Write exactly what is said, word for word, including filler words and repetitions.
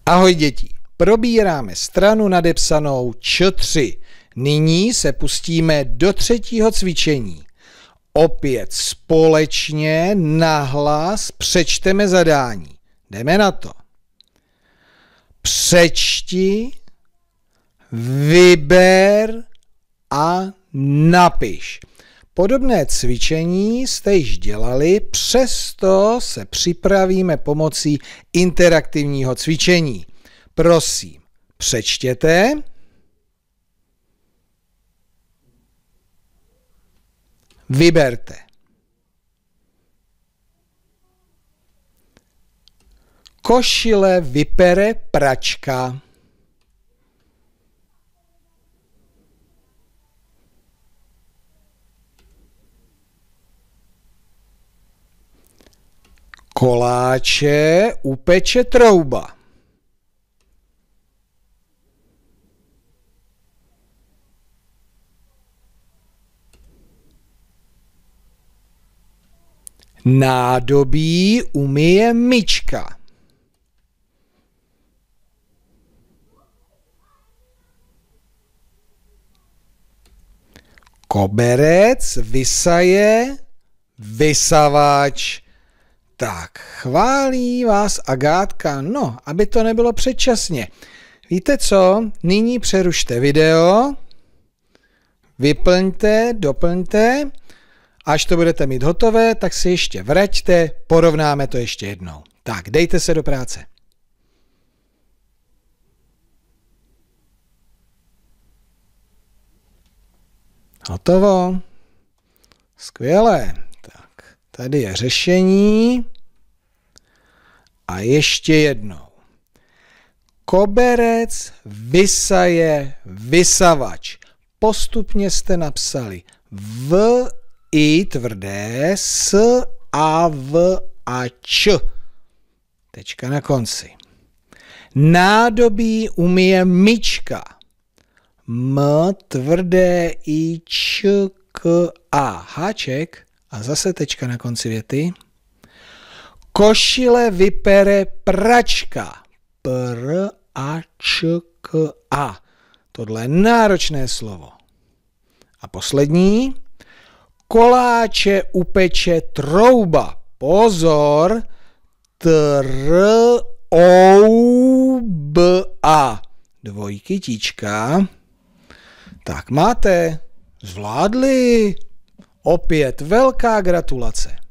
Ahoj děti, probíráme stranu nadepsanou Č tři. Nyní se pustíme do třetího cvičení. Opět společně nahlas přečteme zadání. Jdeme na to. Přečti, vyber a napiš. Podobné cvičení jste již dělali, přesto se připravíme pomocí interaktivního cvičení. Prosím, přečtěte. Vyberte. Košile vypere pračka. Koláče upeče trouba. Nádobí umyje myčka. Koberec vysaje vysavač. Tak, chválí vás Agátka, no, aby to nebylo předčasně. Víte co, nyní přerušte video, vyplňte, doplňte, až to budete mít hotové, tak si ještě vraťte, porovnáme to ještě jednou. Tak, dejte se do práce. Hotovo. Skvělé. Tak, tady je řešení. A ještě jednou. Koberec vysaje vysavač. Postupně jste napsali v, i tvrdé, s, a, v a č. Tečka na konci. Nádobí umyje myčka. M, tvrdé, i, č, k, a. Háček a zase tečka na konci věty. Košile vypere pračka. Pr, a, č, k, a. Tohle je náročné slovo. A poslední. Koláče upeče trouba. Pozor. Tr, ou, b, a. Dvojky, tíčka. Tak máte. Zvládli. Opět velká gratulace.